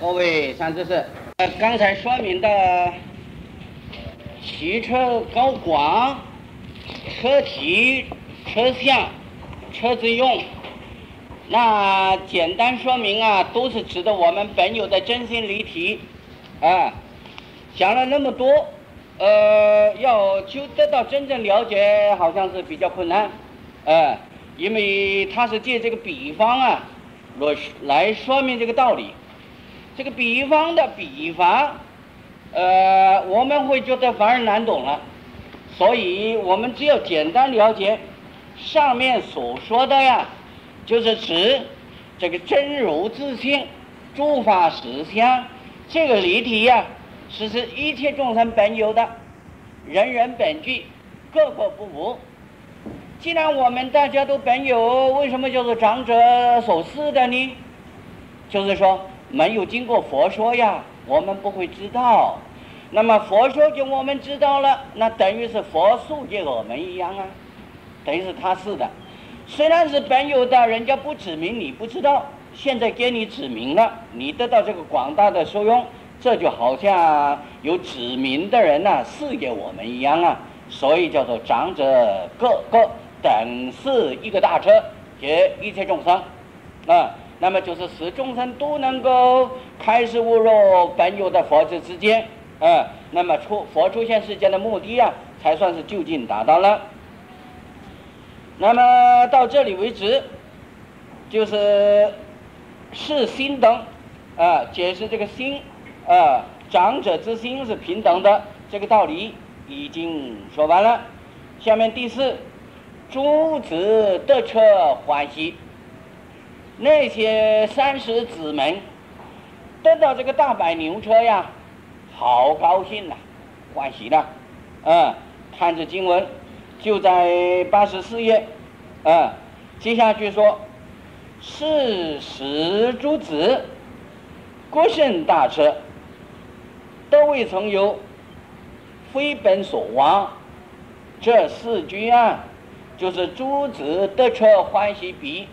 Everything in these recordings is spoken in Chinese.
各位上知识，刚才说明的汽车高广、车体、车厢、车子用，那简单说明啊，都是指的我们本有的真心离体啊。讲了那么多，要就得到真正了解，好像是比较困难，因为它是借这个比方啊，来说明这个道理。这个比方的比法，我们会觉得反而难懂了，所以我们只要简单了解上面所说的呀，就是指这个真如自性、诸法实相这个离体呀，是指一切众生本有的，人人本具，个个不无。既然我们大家都本有，为什么叫做长者所示的呢？就是说没有经过佛说呀，我们不会知道。那么佛说就我们知道了，那等于是佛诉给我们一样啊，等于是他是的。虽然是本有的，人家不指明你不知道，现在给你指明了，你得到这个广大的受用，这就好像有指明的人呐，赐给我们一样啊。所以叫做长者个个等是一个大车，给一切众生啊。那么就是使众生都能够开始悟入本有的佛智之间，那么佛出现世间的目的啊，才算是就近达到了。那么到这里为止，就是心等，解释这个心，长者之心是平等的，这个道理已经说完了。下面第四，诸子得车欢喜。那些30子们得到这个大白牛车呀，好高兴呐，欢喜了。看着经文就在84页，接下去说，是时诸子各甚大车，都未曾有，非本所望。这4句啊，就是诸子得车欢喜比。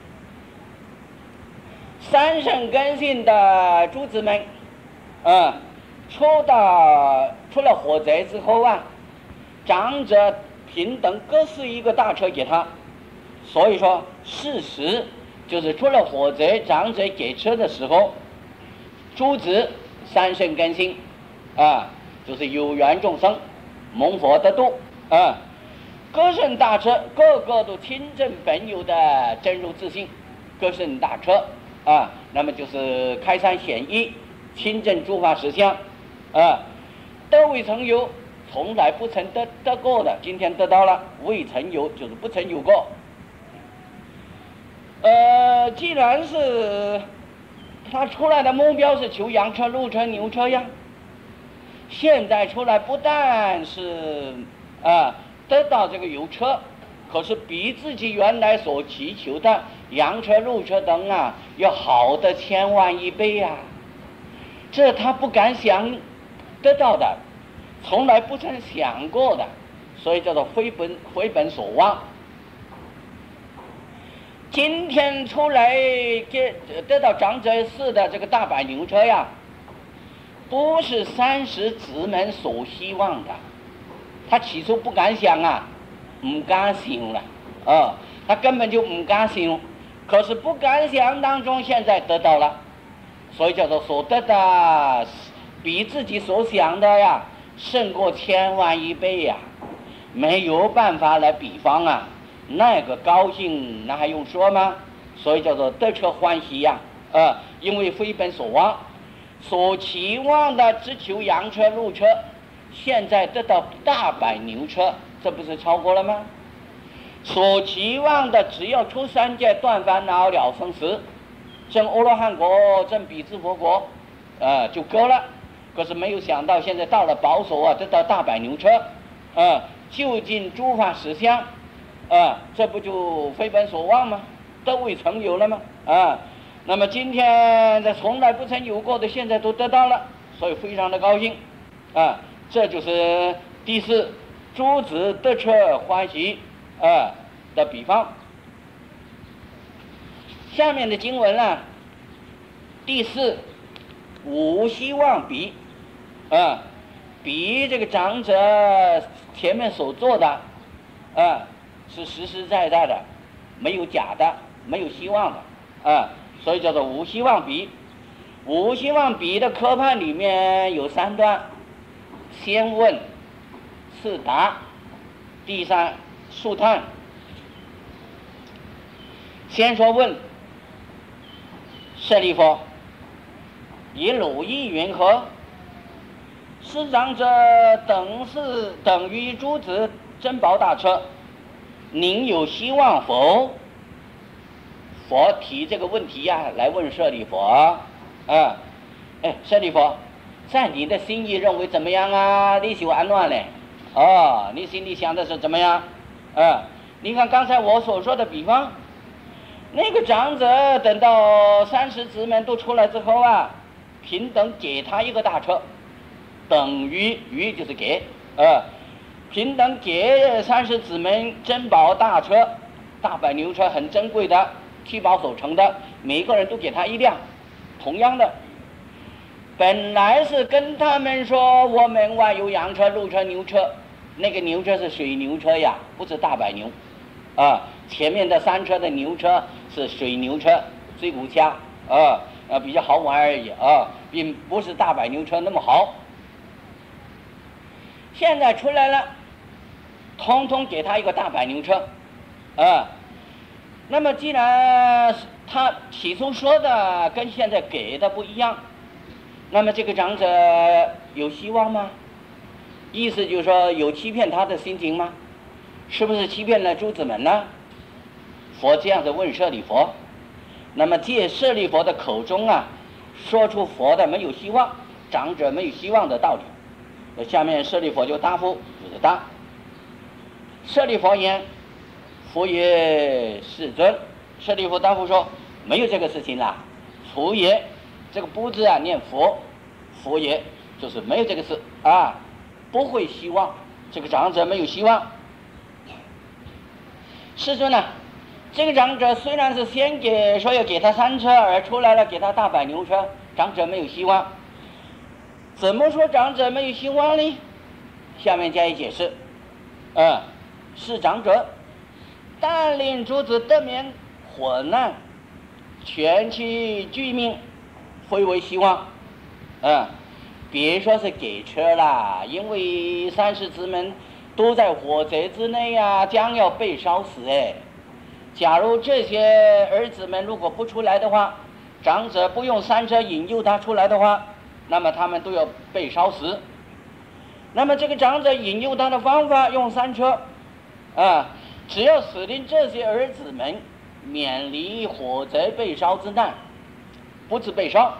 三圣根性的诸子们，出了火灾之后啊，长者平等各是一个大车给他，所以说事实就是出了火灾，长者给车的时候，诸子三圣根性就是有缘众生蒙佛得度各甚大车，个个都亲证本有的真如自性，各甚大车那么就是开山显义，亲证诸法实相都未曾有，从来不曾得过的，今天得到了，未曾有就是不曾有过。既然是他出来的目标是求羊车、鹿车、牛车呀，现在出来不但是得到这个有车，可是比自己原来所祈求的羊车、鹿车等要好的1000万1倍呀，这他不敢想得到的，从来不曾想过的，所以叫做非本所望。今天出来得到长者寺的这个大白牛车呀，不是30子们所希望的，他起初不敢想不敢想了他根本就不敢想，可是不敢想当中现在得到了，所以叫做所得的比自己所想的呀胜过1000万1倍呀，没有办法来比方那个高兴那还用说吗？所以叫做得车欢喜呀因为非本所望，所期望的只求羊车、鹿车，现在得到大白牛车，这不是超过了吗？所期望的只要出3界断烦恼了生死，证阿罗汉国、证彼支佛国就够了。可是没有想到现在到了保守得到大白牛车就近诸法实相这不就非本所望吗？都未曾有了吗那么今天这从来不曾有过的，现在都得到了，所以非常的高兴这就是第4，诸子得车欢喜的比方。下面的经文第4 无希望比，比这个长者前面所做的，是实实在在的，没有假的，没有希望的，所以叫做无希望比。无希望比的科判里面有3段，先问，次答，第三速探。先说问，舍利弗，以汝意云何？是长者等于诸子珍宝大车，您有希望否？佛提这个问题呀，来问舍利弗。舍利弗，在你的心意认为怎么样啊？你喜欢乱嘞？你心里想的是怎么样？你看刚才我所说的比方，那个长者等到30姊妹都出来之后啊，平等给他一个大车，等于就是给，平等给30姊妹珍宝大车，大白牛车很珍贵的，七宝所成的，每个人都给他一辆。同样的，本来是跟他们说我们外有羊车、鹿车、牛车，那个牛车是水牛车呀，不是大白牛，前面的3车的牛车是水牛车，最骨架，比较好玩而已，并不是大白牛车那么好。现在出来了，通通给他一个大白牛车，那么既然他起初说的跟现在给的不一样，那么这个长者有希望吗？意思就是说有欺骗他的心情吗？是不是欺骗了诸子们呢？佛这样子问舍利弗，那么借舍利弗的口中啊，说出佛的没有希望，长者没有希望的道理。下面舍利弗就答复，就是答：舍利弗言，佛也，世尊。舍利弗答复说，没有这个事情啦。佛也，这个不字啊念佛，佛也就是没有这个事啊，不会希望，这个长者没有希望。世尊呢，这个长者虽然是先说要给他3车，而出来了给他大白牛车，长者没有希望。怎么说长者没有希望呢？下面加以解释。是长者但令诸子得免火难，全其居民，非为希望。别说是给车啦，因为30姊妹都在火贼之内啊，将要被烧死。假如这些儿子们如果不出来的话，长者不用3车引诱他出来的话，那么他们都要被烧死。那么这个长者引诱他的方法用3车，只要使令这些儿子们免离火贼被烧之难，不致被烧，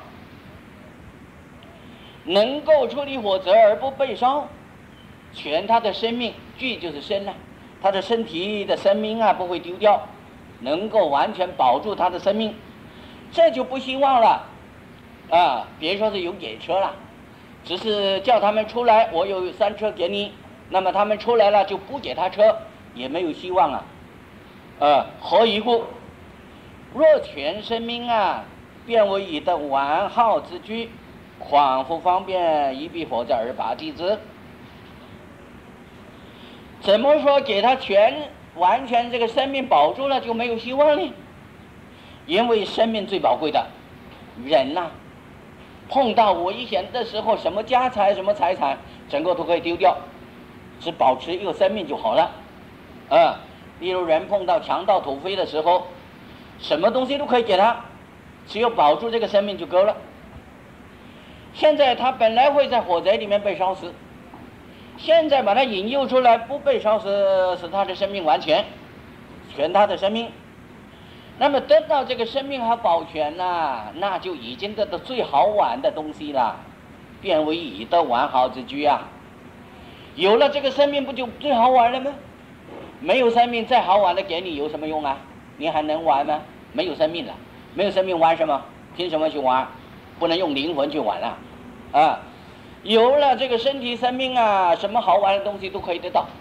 能够处理火贼而不被烧，全他的生命，具就是身啊，他的身体的生命啊不会丢掉，能够完全保住他的生命，这就不希望了。别说是有给车了，只是叫他们出来，我有3车给你，那么他们出来了就不给他车，也没有希望啊。何以故？若全生命啊，便为以得完好之居，况复方便一必佛在而拔弟子。怎么说给他完全这个生命保住了就没有希望呢？因为生命最宝贵的人呐，碰到危险的时候，什么家财什么财产整个都可以丢掉，只保持一个生命就好了。例如人碰到强盗土匪的时候，什么东西都可以给他，只有保住这个生命就够了。现在他本来会在火贼里面被烧死，现在把他引诱出来不被烧死，使他的生命完全他的生命，那么得到这个生命和保全啦，那就已经得到最好玩的东西了，变为以得完好之居啊。有了这个生命不就最好玩了吗？没有生命再好玩的给你有什么用啊？你还能玩吗？没有生命了，没有生命玩什么？凭什么去玩？不能用灵魂去玩了。有了这个身体生命啊，什么好玩的东西都可以得到。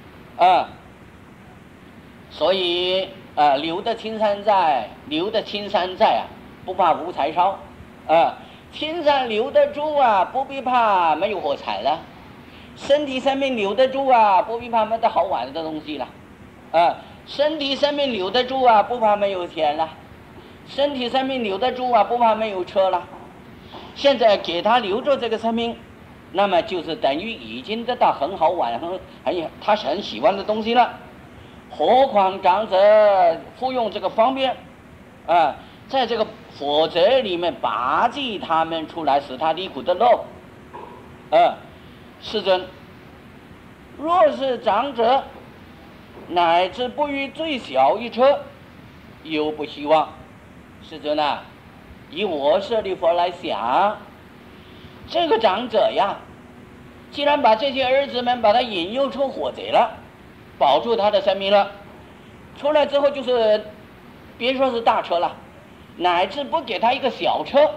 所以留得青山在，不怕无柴烧。 青山留得住啊，不必怕没有火柴了；身体生命留得住啊，不必怕没得好玩的东西了。身体生命留得住啊，不怕没有钱了；身体生命留得住啊，不怕没有车了。现在给他留着这个生命，那么就是等于已经得到很好玩、他是很喜欢的东西了。何况长者服用这个方便在这个火灾里面拔济他们出来，使他离苦得乐。世尊，若是长者乃至不于最小一车，又不希望。世尊啊，以我舍利佛来想，这个长者呀，既然把这些儿子们把他引诱出火贼了，保住他的生命了，出来之后就是别说是大车了，乃至不给他一个小车，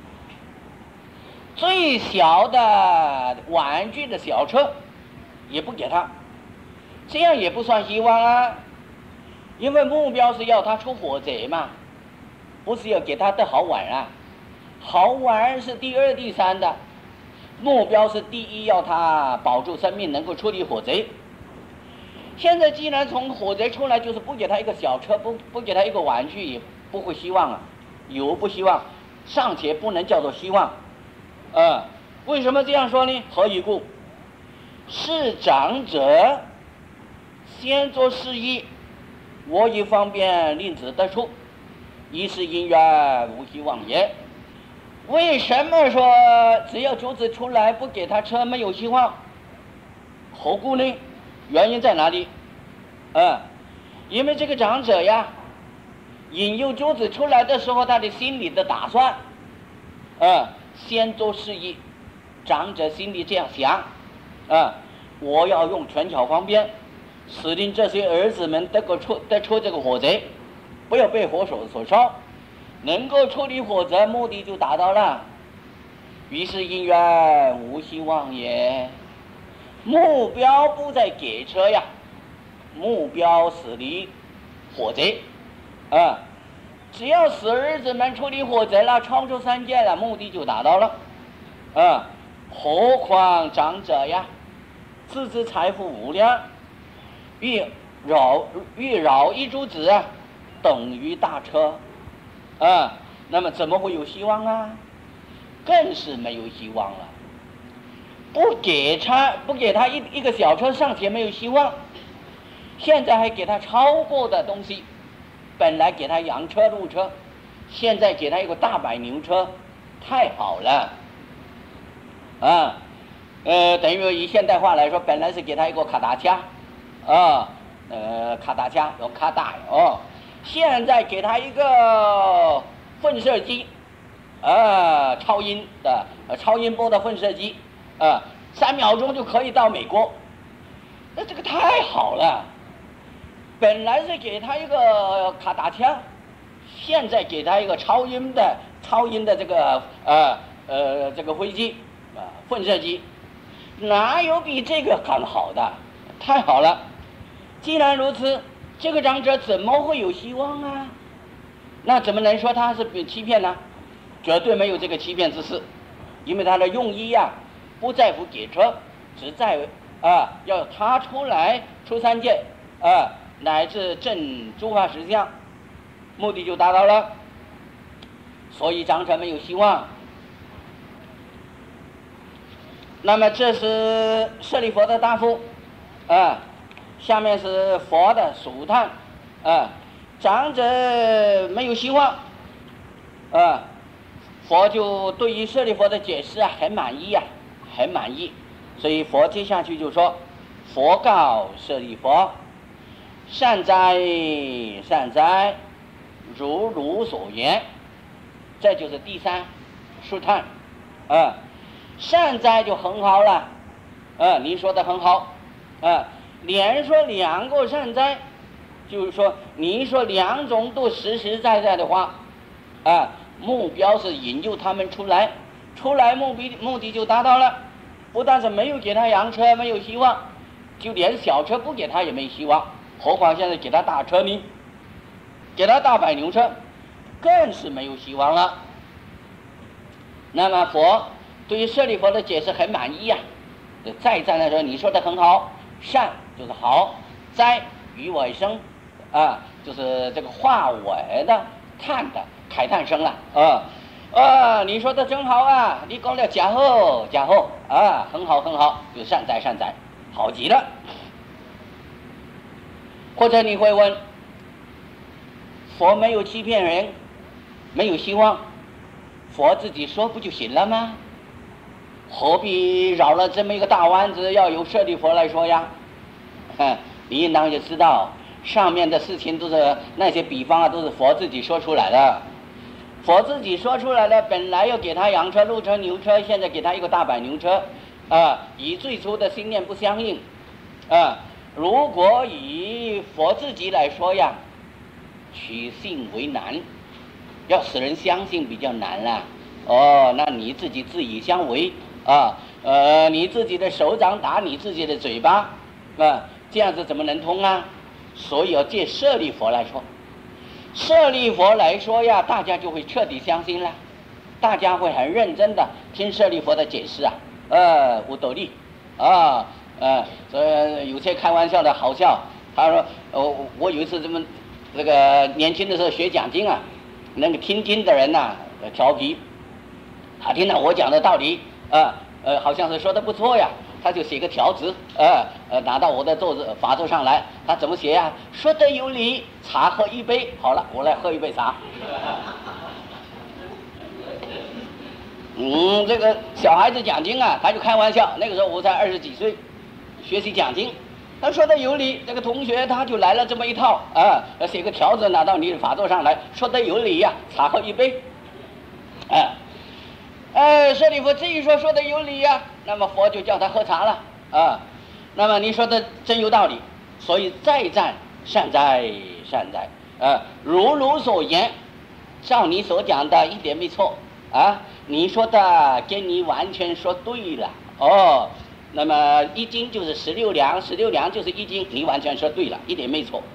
最小的玩具的小车也不给他，这样也不算希望啊。因为目标是要他出火贼嘛，不是要给他的好玩啊。好玩是第二第三的，目标是第一，要他保住生命，能够处理火贼。现在既然从火贼出来，就是不给他一个小车，不给他一个玩具，也不会希望啊。有不希望，尚且不能叫做希望。为什么这样说呢？何以故？是长者先做事业，我以方便令子得出，一是因缘无希望也。为什么说只要主子出来不给他车没有希望？何故呢？原因在哪里？因为这个长者呀，引诱主子出来的时候，他的心里的打算，先做事业。长者心里这样想，我要用权巧方便，使令这些儿子们得出这个火贼，不要被火所烧，能够处理火灾，目的就达到了。于是因缘无希望也。目标不在给车呀，目标使离火贼。只要使儿子们处理火灾了，超出3件了，目的就达到了。何况长者呀，自知财富无量，欲扰一诸子等于大车。那么怎么会有希望啊？更是没有希望了。不给他一个小车，尚且没有希望，现在还给他超过的东西。本来给他洋车路车，现在给他一个大摆牛车，太好了。等于以现代化来说，本来是给他一个卡达恰，卡达恰用卡达现在给他一个喷射机，超音波的喷射机，3秒钟就可以到美国，那这个太好了。本来是给他一个卡达恰，现在给他一个超音的这个这个飞机喷射机，哪有比这个更好的？太好了！既然如此，这个长者怎么会有希望啊？那怎么能说他是欺骗呢？绝对没有这个欺骗之事，因为他的用意不在乎给车，只在于要他出来出3件乃至正诸法实相，目的就达到了。所以长者没有希望。那么这是舍利佛的答复下面是佛的数叹长者没有希望佛就对于舍利佛的解释很满意很满意。所以佛接下去就说：佛告舍利佛，善哉善哉，如所言。这就是第3数叹善哉就很好了你说的很好连说2个善哉，就是说你说2种都实实在在的话目标是引诱他们出来目的就达到了。不但是没有给他洋车没有希望，就连小车不给他也没希望，何况现在给他大车呢？给他大摆牛车更是没有希望了。 那么佛对于舍利弗的解释很满意呀、再赞的时候，你说的很好，善就是好，哉于尾声，就是这个化尾的叹的慨叹声了，你说的真好啊，你讲了假后假后很好很好，就善哉善哉，好极了。或者你会问，佛没有欺骗人，没有希望，佛自己说不就行了吗？何必绕了这么一个大弯子，要由舍利弗来说呀？你应当就知道，上面的事情都是那些比方都是佛自己说出来的。佛自己说出来的，本来要给他羊车、鹿车、牛车，现在给他一个大摆牛车，与最初的心念不相应，如果以佛自己来说呀，取信为难，要使人相信比较难了。那你自己自以相违你自己的手掌打你自己的嘴巴这样子怎么能通啊？所以要借舍利弗来说，舍利弗来说呀，大家就会彻底相信了，大家会很认真的听舍利弗的解释无斗笠所以有些开玩笑的好笑，他说我有一次这个年轻的时候学讲经那个听经的人调皮，他听到我讲的道理好像是说的不错呀，他就写个条子拿到我的法座上来，他怎么写呀？说得有理，茶喝一杯，好了，我来喝一杯茶。这个小孩子讲经他就开玩笑，那个时候我才20几岁，学习讲经，他说的有理，这个同学他就来了这么一套写个条子拿到你的法座上来，说的有理呀，茶喝一杯，舍利弗这一说的有理呀，那么佛就叫他喝茶了那么你说的真有道理，所以再赞善哉善哉如所言，照你所讲的一点没错你说的跟你完全说对了那么一斤就是16两，16两就是一斤，你完全说对了，一点没错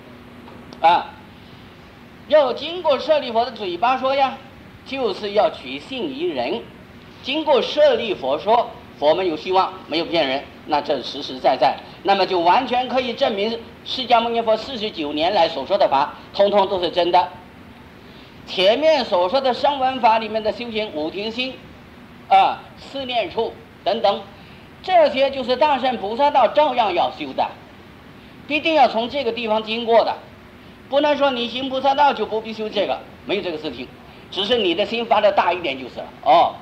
要经过舍利弗的嘴巴说呀，就是要取信于人，经过舍利弗说，佛们有希望，没有骗人，那这实实在在，那么就完全可以证明释迦牟尼佛49年来所说的法通通都是真的。前面所说的声闻法里面的修行五停心四念处等等，这些就是大乘菩萨道照样要修的，必定要从这个地方经过的，不能说你行菩萨道就不必修这个，没有这个事情，只是你的心发的大一点就是了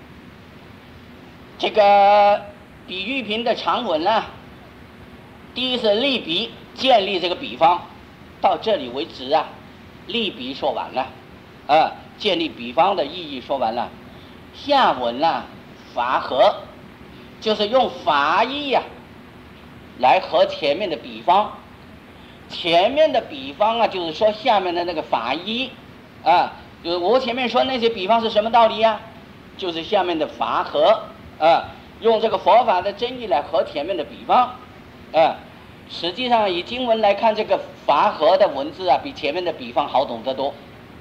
这个比喻品的常文第一是立比，建立这个比方，到这里为止立比说完了建立比方的意义说完了。下文法合，就是用法义来和前面的比方，前面的比方就是说下面的那个法义就是我前面说那些比方是什么道理就是下面的法合用这个佛法的真义来和前面的比方实际上以经文来看，这个法合的文字比前面的比方好懂得多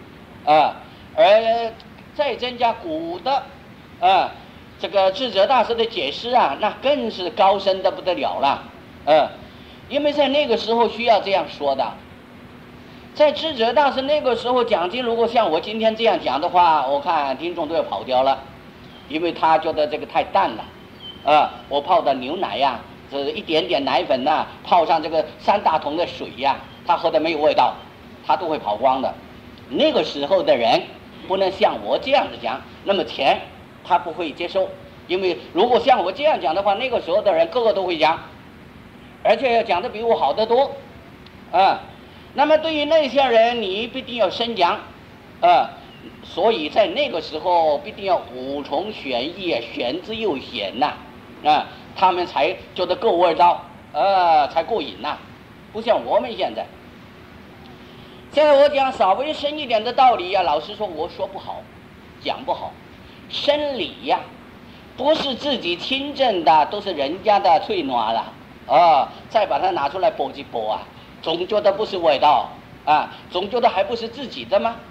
而再增加古的这个智者大师的解释那更是高深的不得了了因为在那个时候需要这样说的，在智者大师那个时候讲经，如果像我今天这样讲的话，我看听众都要跑掉了，因为他觉得这个太淡了我泡的牛奶这一点点奶粉泡上这个3大桶的水他喝的没有味道，他都会跑光的。那个时候的人不能像我这样子讲那么浅，他不会接受，因为如果像我这样讲的话，那个时候的人个个都会讲，而且要讲的比我好得多那么对于那些人你必定要深讲所以在那个时候必定要五重玄义玄之又玄他们才觉得够味道才过瘾不像我们现在我讲稍微深一点的道理老实说我说不好，讲不好，深理不是自己亲证的，都是人家的脆暖了再把它拿出来剥一剥总觉得不是味道总觉得还不是自己的吗？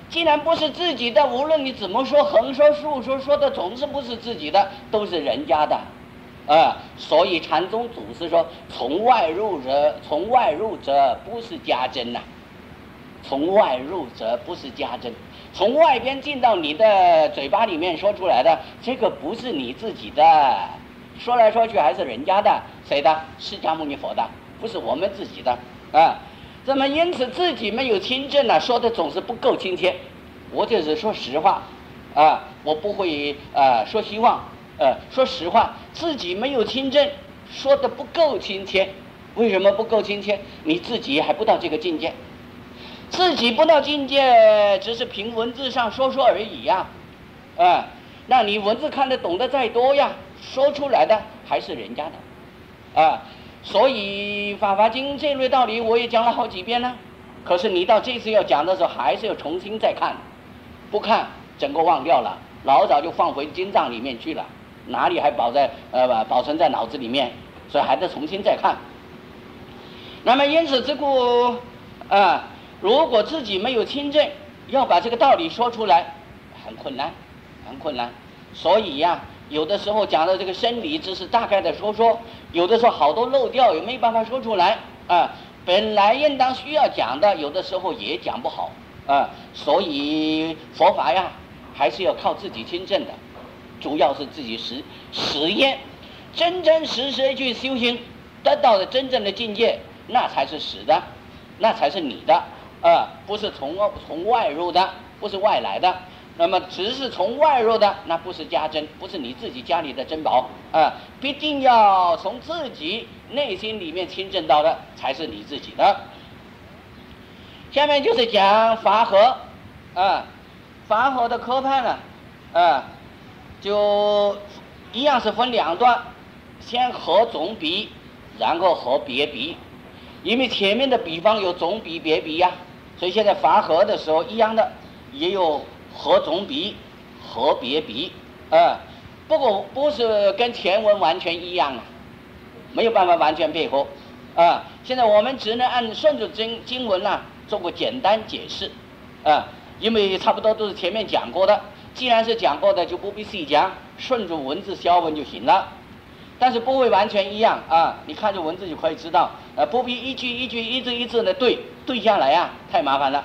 既然不是自己的，无论你怎么说，横说竖说，说的总是不是自己的，都是人家的。所以禅宗祖师说，从外入者不是家珍呐，从外入者不是家珍，从外边进到你的嘴巴里面说出来的，这个不是你自己的，说来说去还是人家的，谁的？释迦牟尼佛的，不是我们自己的啊。那么因此自己没有亲证呢，说的总是不够亲切。我就是说实话啊，我不会说希望。说实话，自己没有亲证，说的不够亲切。为什么不够亲切？你自己还不到这个境界，自己不到境界，只是凭文字上说说而已呀。那你文字看得懂得再多呀，说出来的还是人家的。所以《法华经》这类道理我也讲了好几遍了，可是你到这次要讲的时候，还是要重新再看，不看整个忘掉了，老早就放回经藏里面去了。哪里还保存在脑子里面，所以还得重新再看。那么因此之故如果自己没有亲证，要把这个道理说出来很困难，很困难。所以有的时候讲的这个生理知识大概的说，有的时候好多漏掉也没办法说出来本来应当需要讲的，有的时候也讲不好所以佛法还是要靠自己亲证的。主要是自己实验，真真实实去修行，得到的真正的境界，那才是实的，那才是你的不是从外入的，不是外来的。那么只是从外入的，那不是家珍，不是你自己家里的珍宝必定要从自己内心里面亲证到的，才是你自己的。下面就是讲法和法和的科判了就一样是分两段，先合总比，然后合别比。因为前面的比方有总比别比所以现在法和的时候一样的，也有合总比合别比不过不是跟前文完全一样没有办法完全配合现在我们只能按顺着经文做个简单解释因为差不多都是前面讲过的，既然是讲过的，就不必细讲，顺着文字消文就行了。但是不会完全一样你看着文字就可以知道不必一句一句一字一字的对下来太麻烦了。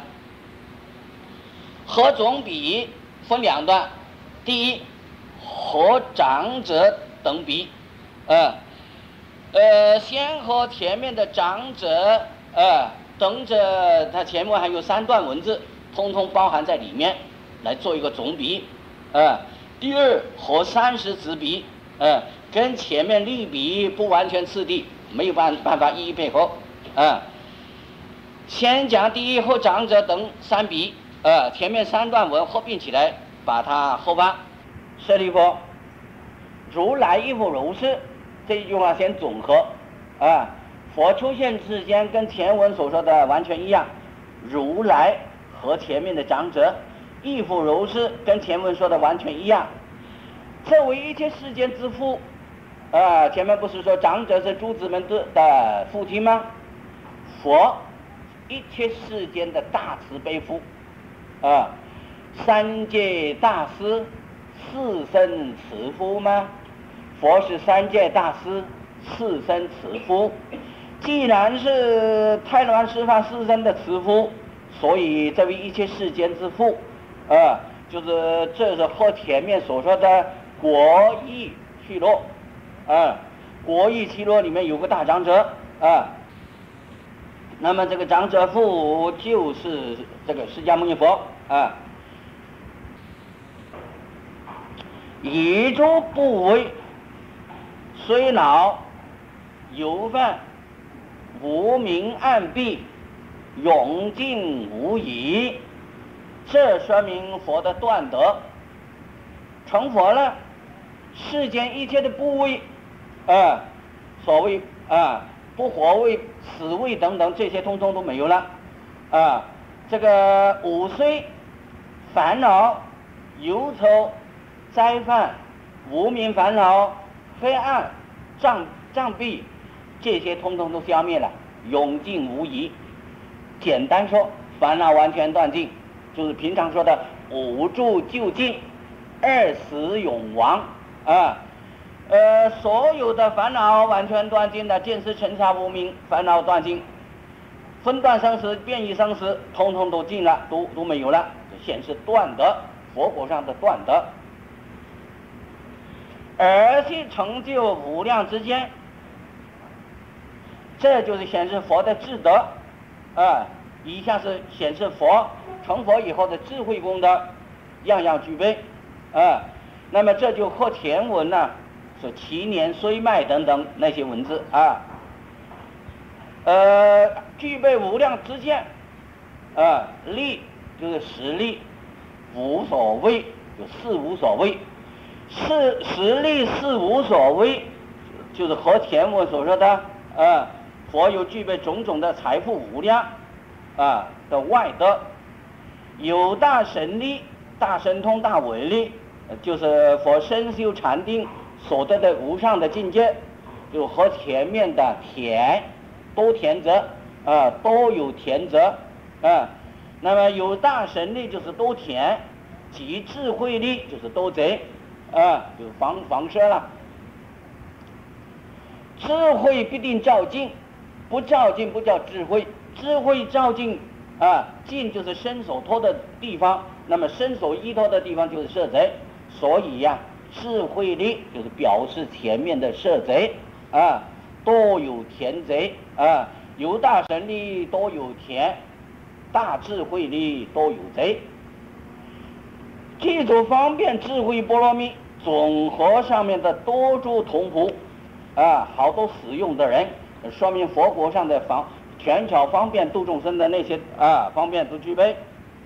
合总比分两段，第一合长者等比先和前面的长者等者，它前面还有3段文字，通通包含在里面，来做一个总比第二和30子比跟前面例比不完全次第，没有办法一一配合先讲第一和长者等3比前面3段文合并起来，把它合办。舍利弗，如来亦复如是，这一句话先总和佛出现之间跟前文所说的完全一样，如来和前面的长者亦复如是，跟前文说的完全一样。这为一切世间之父前面不是说长者是诸子们的父亲吗？佛一切世间的大慈悲父三界大师四生慈父吗？佛是三界大师四生慈父，既然是太鸾释放四生的慈父，所以这位一切世间之父就是这是和前面所说的国义去落国义去落里面有个大长者那么这个长者父就是这个释迦牟尼佛以诸部位虽老有犯无明暗蔽永尽无疑，这说明佛的断德成佛了。世间一切的部位所谓不活位死位等等，这些通通都没有了这个5岁烦恼忧愁灾犯无明烦恼黑暗障蔽，这些通通都消灭了，永尽无疑。简单说，烦恼完全断尽就是平常说的五住究竟，二死永亡啊。所有的烦恼完全断尽的，见识尘沙无明烦恼断尽，分段生死、变异生死，通通都尽了，都没有了，显示断德，佛果上的断德。而且成就无量之间，这就是显示佛的智德啊。以下是显示佛成佛以后的智慧功德，样样具备啊。那么这就和前文呢，说其年衰迈等等那些文字啊，具备无量之见啊，力就是实力，无所谓就事无所谓，实力事无所谓，就是和前文所说的佛有具备种种的财富无量的外德，有大神力、大神通、大伟力，就是佛身修禅定所得的无上的境界，就和前面的田多田泽都有田泽那么有大神力就是多田，及智慧力就是多贼就防摄了。智慧必定照尽，不照尽不叫智慧，智慧照尽尽就是身所托的地方，那么身所依托的地方就是摄贼，所以智慧力就是表示前面的摄贼多有田贼有大神力多有田，大智慧力多有贼。记住方便智慧波罗蜜总和上面的多诸同谱好多使用的人，说明佛国上的权巧方便度众生的那些方便都具备。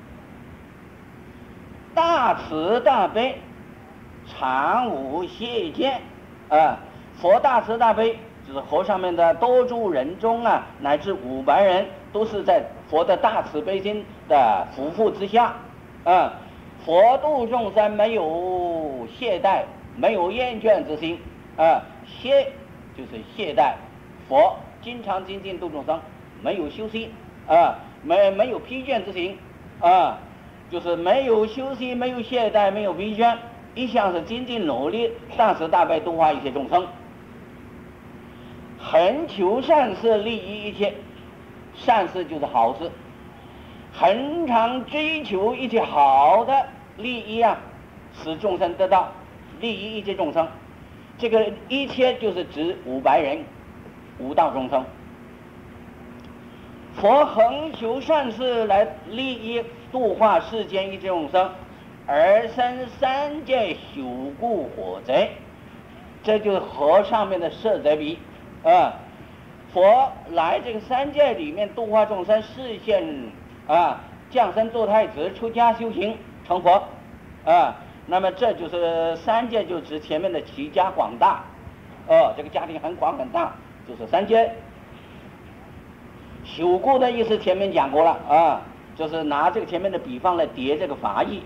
大慈大悲常无懈见佛大慈大悲就是佛上面的多诸人中乃至500人都是在佛的大慈悲心的扶护之下佛度众生没有懈怠，没有厌倦之心懈就是懈怠，佛经常精进度众生，没有休息没有疲倦之心就是没有休息，没有懈怠，没有疲倦，一向是精进努力，大慈大悲度化一切众生，恒求善事，利益一切。善事就是好事，恒常追求一切好的利益使众生得到，利益一切众生。这个一切就是指500人5道众生。佛恒求善事来利益度化世间一切众生，而生三界朽故火贼，这就是和上面的摄贼比佛来这个三界里面度化众生，示现降生做太子，出家修行成佛那么这就是三界，就指前面的齐家广大这个家庭很广很大，就是三界。朽故的意思前面讲过了就是拿这个前面的比方来叠这个法义。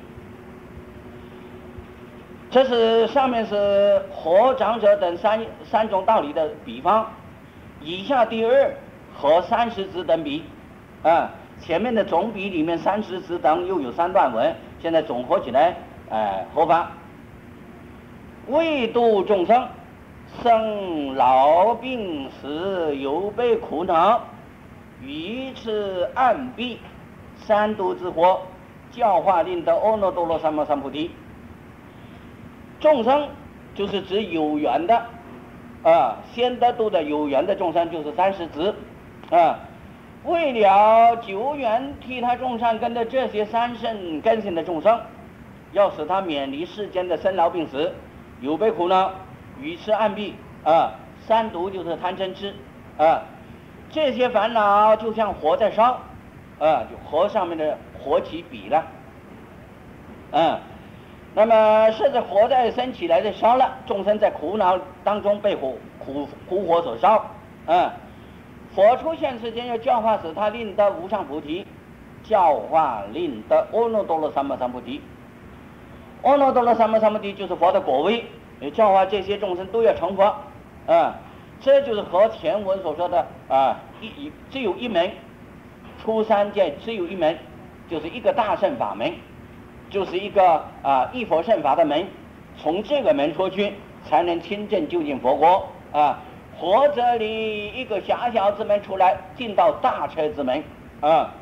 这是上面是和长者等三种道理的比方，以下第2和30字等比前面的总比里面30字等又有3段文，现在总合起来合法。为度众生生老病死犹被苦恼，愚痴暗蔽三毒之火，教化令得阿耨多罗三藐三菩提。众生就是指有缘的先得度的有缘的众生，就是30子为了久远替他种善根的这些三圣根性的众生，要使他免离世间的生老病死，有被苦恼，愚痴暗蔽三毒就是贪嗔痴这些烦恼就像火在烧就和上面的火起比了那么是着火在升起来的烧了，众生在苦恼当中被苦火所烧佛出现世间要教化使他令得无上菩提，教化令得阿耨多罗三藐三菩提。阿耨多罗三藐三菩提就是佛的果位，教化这些众生都要成佛这就是和前文所说的只有一门出三界，只有一门， 就是一个大乘法门，就是一个一佛乘法的门，从这个门出去才能亲证究竟佛国啊。或者你一个狭小之门出来，进到大车之门啊，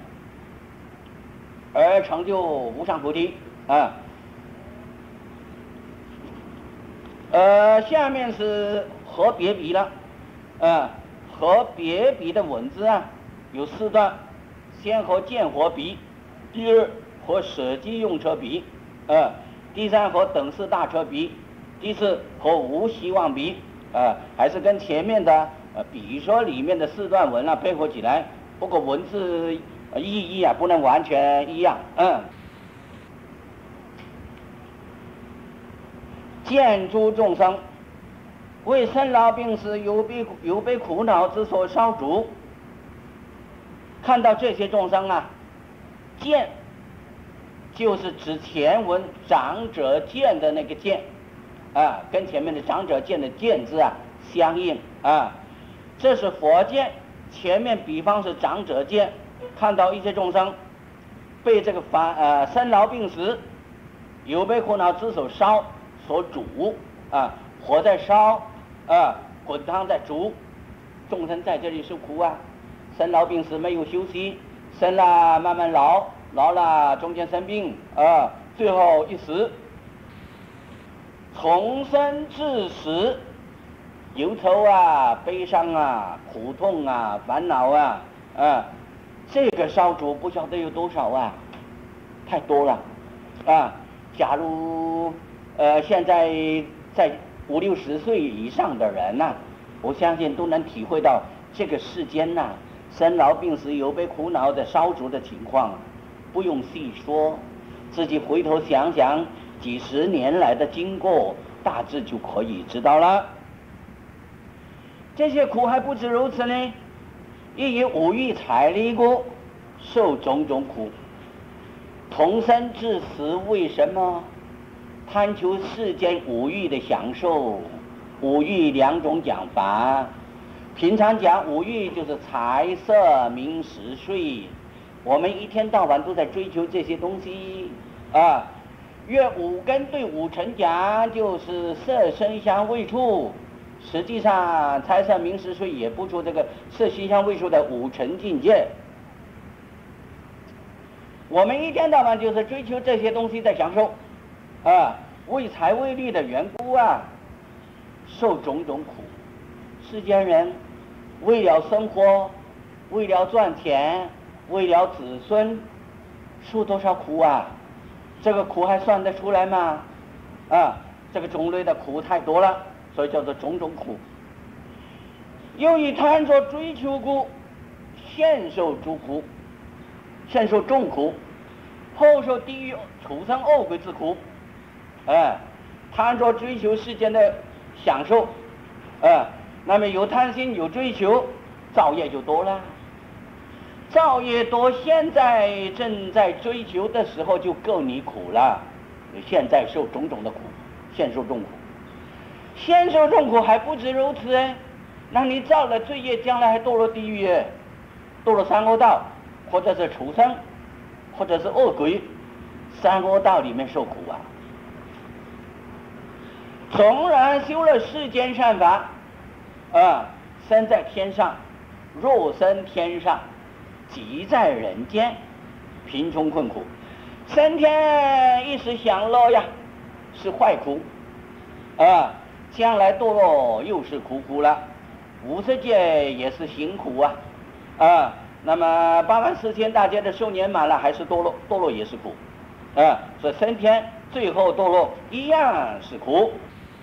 而成就无上菩提啊。下面是和别比了，和别比的文字啊有4段，先和见惑比，第二和舍机用车比，第三和等式大车比，第四和无希望比，还是跟前面的比说里面的4段文配合起来，不过文字意义不能完全一样。见诸众生为生老病死有悲苦恼之所烧煮，看到这些众生见就是指前文长者见的那个见跟前面的长者见的见字相应这是佛见，前面比方是长者见，看到一些众生被这个生老病死有悲苦恼之所烧所煮火在烧滚烫在煮，众生在这里受苦生老病死没有休息，生了慢慢老了中间生病最后一死，从生至死忧愁悲伤苦痛烦恼这个烧煮不晓得有多少太多了假如现在在50、60岁以上的人我相信都能体会到这个世间生老病死有悲苦恼的烧煮的情况不用细说，自己回头想想几十年来的经过，大致就可以知道了。这些苦还不止如此呢，亦以五欲财力故受种种苦，同生至死。为什么？贪求世间五欲的享受。五欲2种讲法，平常讲五欲就是财色名食睡，我们一天到晚都在追求这些东西约5根对5尘讲就是色声香味触，实际上财色名食睡也不出这个色心香味触的5尘境界。我们一天到晚就是追求这些东西在享受为财为利的缘故受种种苦。世间人为了生活，为了赚钱，为了子孙，受多少苦这个苦还算得出来吗？这个种类的苦太多了，所以叫做种种苦。又以贪着追求故，现受诸苦，现受众苦，后受地狱畜生恶鬼之苦。贪着追求世间的享受那么有贪心有追求，造业就多了。造业多，现在正在追求的时候就够你苦了，现在受种种的苦，现受众苦。现受众苦还不止如此那你造了罪业，将来还堕落地狱堕落三恶道，或者是畜生，或者是恶鬼，三恶道里面受苦纵然修了世间善法身在天上，若生天上，即在人间，贫穷困苦。升天一时享乐是坏苦将来堕落又是苦了。50界也是行苦那么84000大劫的寿年满了，还是堕落也是苦所以升天最后堕落一样是苦。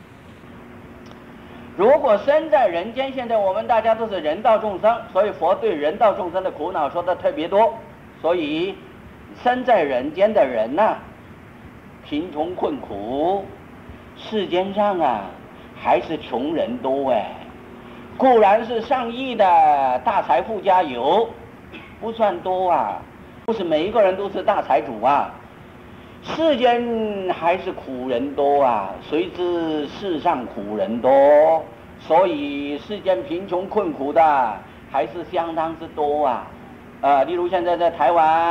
如果生在人间，现在我们大家都是人道众生，所以佛对人道众生的苦恼说的特别多。所以生在人间的人贫穷困苦，世间上还是穷人多固然是上亿的大财富家有，不算多不是每一个人都是大财主世间还是苦人多谁知世上苦人多，所以世间贫穷困苦的还是相当之多例如现在在台湾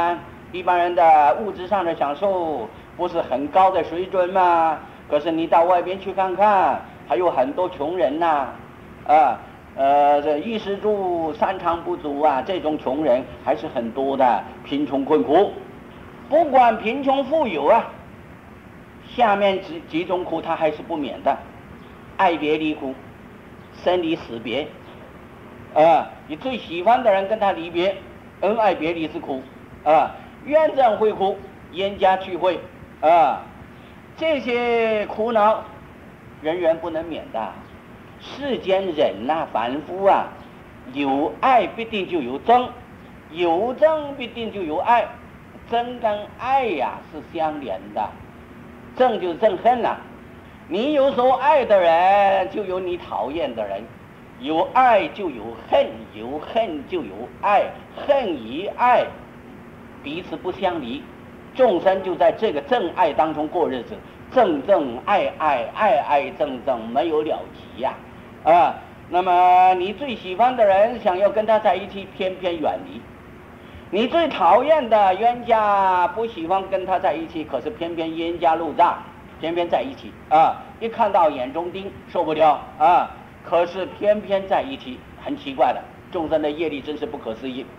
一般人的物质上的享受不是很高的水准吗？可是你到外边去看看，还有很多穷人呐，这衣食住三长不足啊，这种穷人还是很多的，贫穷困苦。不管贫穷富有啊，下面几种苦他还是不免的，爱别离苦，生离死别，你最喜欢的人跟他离别，恩爱别离之苦，冤憎会苦，冤家聚会，这些苦恼人人不能免的。世间人呐，凡夫啊，有爱必定就有憎，有憎必定就有爱，憎跟爱呀是相连的，憎就是憎恨呐，你有所爱的人，就有你讨厌的人，有爱就有恨，有恨就有爱，恨与爱彼此不相离，众生就在这个憎爱当中过日子，憎憎爱爱，爱爱憎憎，没有了期呀，那么你最喜欢的人想要跟他在一起，偏偏远离；你最讨厌的冤家不喜欢跟他在一起，可是偏偏冤家路窄，偏偏在一起一看到眼中钉，受不了可是偏偏在一起，很奇怪的，众生的业力真是不可思议。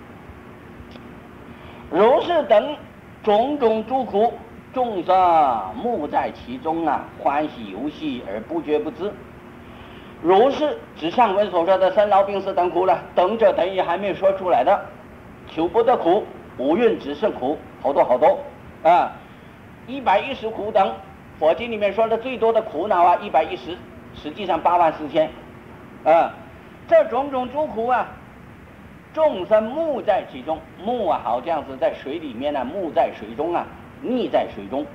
如是等种种诸苦，众生目在其中欢喜游戏而不觉不知。如是指上文所说的生老病死等苦了，等着等于还没有说出来的，求不得苦，五蕴只剩苦，好多好多110苦等，佛经里面说的最多的苦恼110，实际上84000这种种诸苦众生目在其中，目好像是在水里面目在水中溺在水中。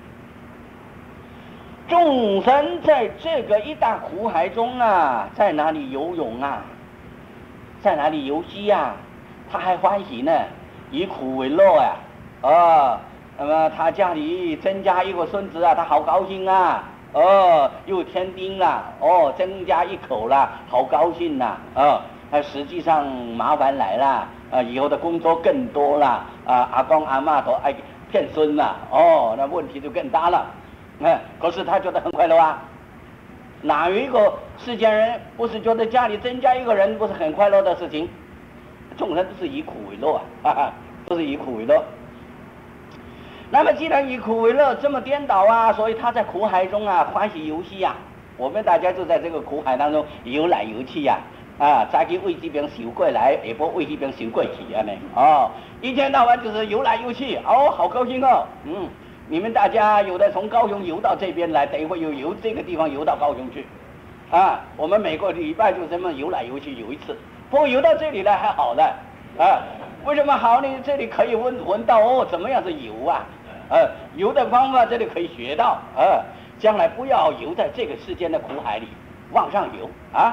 众生在这个一大苦海中在哪里游泳在哪里游戏他还欢喜呢，以苦为乐那么他家里增加一个孙子他好高兴又添丁增加一口了，好高兴实际上麻烦来了以后的工作更多了阿公阿嬷都爱骗孙了那问题就更大了可是他觉得很快乐哪有一个世间人不是觉得家里增加一个人不是很快乐的事情？众生都是以苦为乐都是以苦为乐。那么既然以苦为乐，这么颠倒所以他在苦海中欢喜游戏我们大家就在这个苦海当中游来游去早起为这边游过来，下晡为这边游过去一天到晚就是游来游去好高兴你们大家有的从高雄游到这边来，等一会又游这个地方游到高雄去我们每个礼拜就这么游来游去游一次，不过游到这里来还好的为什么好呢？这里可以闻到怎么样是游游的方法这里可以学到将来不要游在这个世间的苦海里，往上游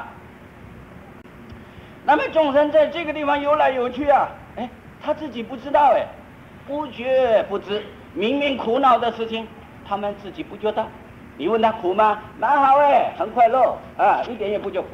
那么众生在这个地方游来游去他自己不知道不觉不知，明明苦恼的事情他们自己不觉得。你问他苦吗？蛮好很快乐一点也不觉苦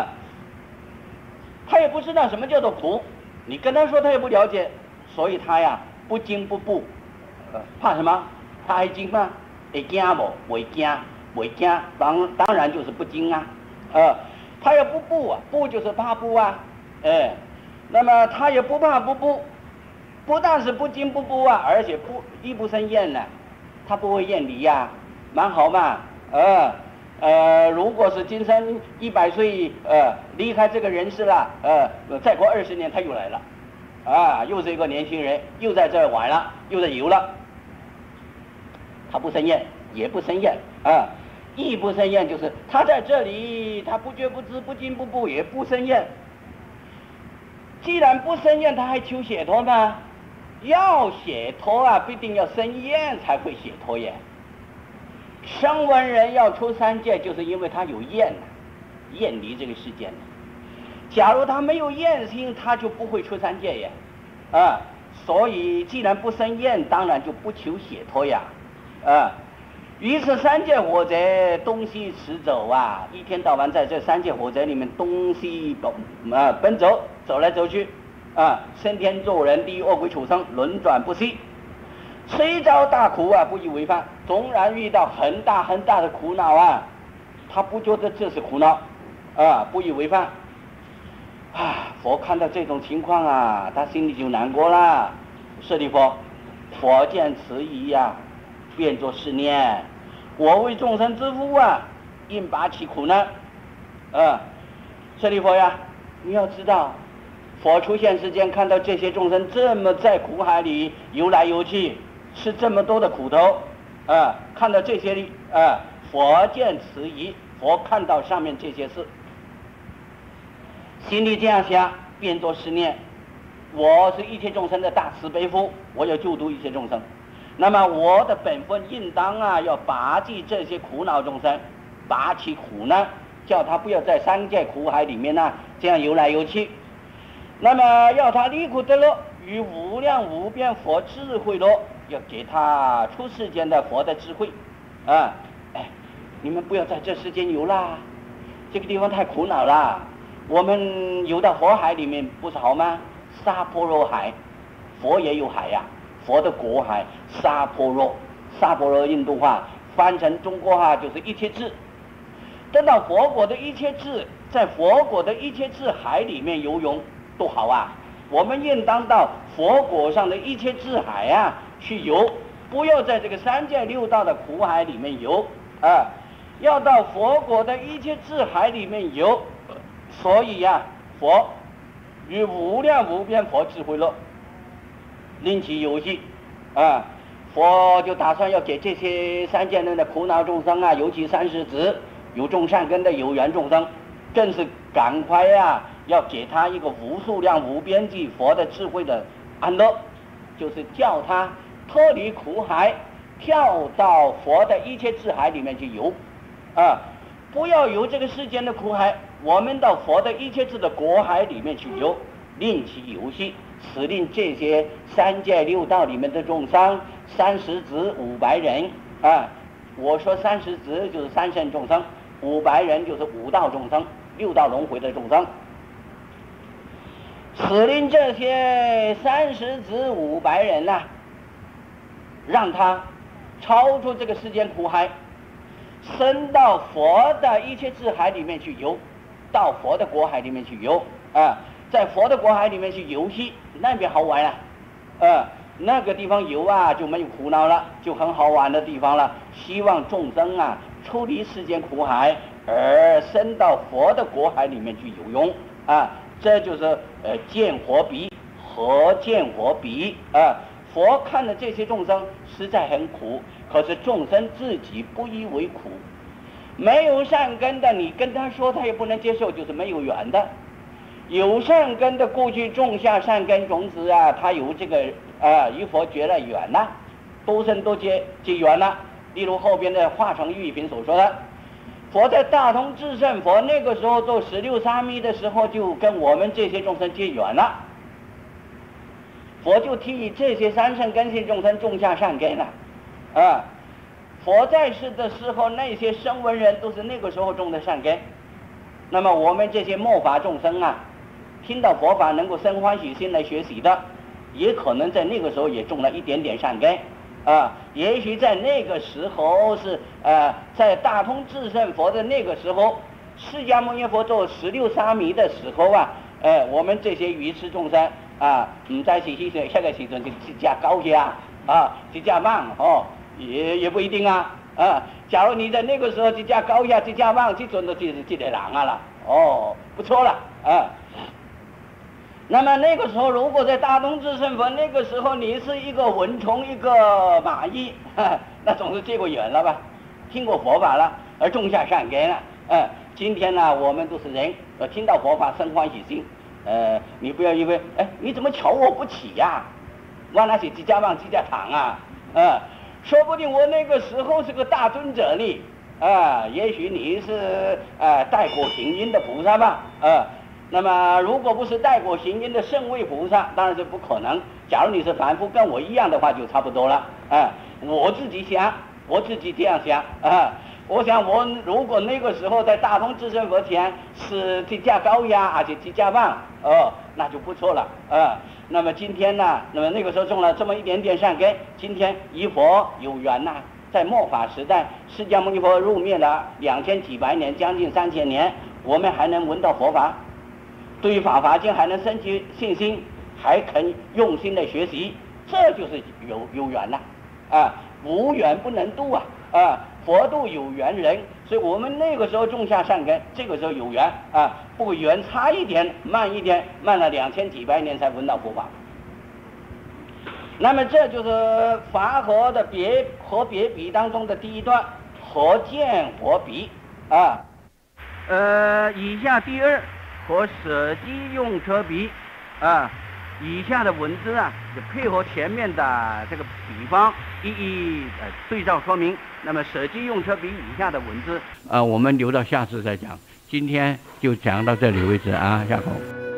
他也不知道什么叫做苦，你跟他说他也不了解，所以他不惊不怖怕什么？他还惊吗？会惊不？会惊，会惊，当然就是不惊他也不怖怖就是怕怖那么他也不怕不怖，不但是不惊不怖而且亦不生厌他不会厌离蛮好嘛如果是今生100岁离开这个人世了再过20年他又来了又是一个年轻人，又在这儿玩了，又在游了，他不生厌也不生厌亦不生厌，就是他在这里他不觉不知，不惊不怖，也不生厌。既然不生厌，他还求解脱吗？要解脱必定要生厌才会解脱声闻人要出三界，就是因为他有厌离这个世间假如他没有厌心，他就不会出三界所以既然不生厌，当然就不求解脱于是三界火灾东西驰走一天到晚在这三界火灾里面东西奔走来走去升天做人，地狱恶鬼畜生，轮转不息。虽遭大苦不以为犯，纵然遇到很大很大的苦恼他不觉得这是苦恼不以为犯佛看到这种情况他心里就难过了。舍利弗，佛见此意变作是念：我为众生之父应拔其苦难。舍利弗你要知道，佛出现世间，看到这些众生这么在苦海里游来游去，吃这么多的苦头看到这些佛见此意，佛看到上面这些事，心里这样想，变作是念：我是一切众生的大慈悲父，我要救度一切众生，那么我的本分应当要拔济这些苦恼众生，拔其苦难，叫他不要在三界苦海里面这样游来游去，那么要他离苦得乐，与无量无边佛智慧乐，要给他出世间的佛的智慧你们不要在这世间游啦，这个地方太苦恼啦，我们游到佛海里面不是好吗？沙婆罗海，佛也有海佛的国海沙婆罗印度话翻成中国话就是一切智。等到佛国的一切智，在佛国的一切智海里面游泳多好我们应当到佛国上的一切智海去游，不要在这个三界六道的苦海里面游要到佛国的一切智海里面游。所以佛与无量无边佛智慧乐，令其游戏佛就打算要给这些三界内的苦恼众生尤其30子有种善根的有缘众生，更是赶快要给他一个无数量无边际佛的智慧的安乐，就是叫他脱离苦海，跳到佛的一切智海里面去游不要游这个世间的苦海，我们到佛的一切智的国海里面去游，令其游戏，此令这些三界六道里面的众生30子500人我说30子就是三圣众生，500人就是5道众生，6道轮回的众生，此令这些30子500人让他超出这个世间苦海，升到佛的一切智海里面去游，到佛的国海里面去游在佛的国海里面去游戏，那边好玩那个地方游就没有苦恼了，就很好玩的地方了。希望众生出离世间苦海，而升到佛的国海里面去游泳这就是见火比，何见火比佛看了这些众生实在很苦，可是众生自己不以为苦，没有善根的你跟他说他也不能接受，就是没有缘的。有善根的过去种下善根种子他有这个与佛结了缘多生多结缘例如后边的化成玉品所说的，佛在大通智胜佛那个时候做16沙弥的时候，就跟我们这些众生结缘了，佛就替这些三圣根性众生种下善根了佛在世的时候，那些声闻人都是那个时候种的善根，那么我们这些末法众生听到佛法能够生欢喜心来学习的，也可能在那个时候也种了一点点善根也许在那个时候是在大通智胜佛的那个时候，释迦牟尼佛做16沙弥的时候我们这些愚痴众生唔在是迄个时阵就一架高些一架慢也不一定假如你在那个时候一架高下一架慢，这阵都就是这个人啦不错了那么那个时候如果在大通智胜佛那个时候你是一个蚊虫一个蚂蚁那总是结过缘了吧，听过佛法了而种下善根了今天我们都是人，听到佛法生欢喜心你不要以为你怎么瞧我不起我那是几家旺几家堂说不定我那个时候是个大尊者呢也许你是带果行因的菩萨吧那么如果不是带果行因的圣位菩萨，当然是不可能。假如你是凡夫跟我一样的话，就差不多了我自己想，我自己这样想我想我如果那个时候在大通智胜佛前是几架高压而且几架旺那就不错了啊。那么今天呢，那么那个时候种了这么一点点善根，今天与佛有缘呐。在末法时代，释迦牟尼佛入灭了2000几百年，将近3000年，我们还能闻到佛法，对于法华经还能升起信心，还肯用心的学习，这就是有缘呐，啊，无缘不能度啊，啊，佛度有缘人，所以我们那个时候种下善根，这个时候有缘啊，不过缘差一点，慢一点，慢了2000几百年才闻到佛法。那么这就是法和的和别比当中的第一段，和见和比啊。以下第二和舍机用车比啊，以下的文字啊，就配合前面的这个比方一一对照说明。那么舍机用车比以下的文字我们留到下次再讲。今天就讲到这里为止啊，下口。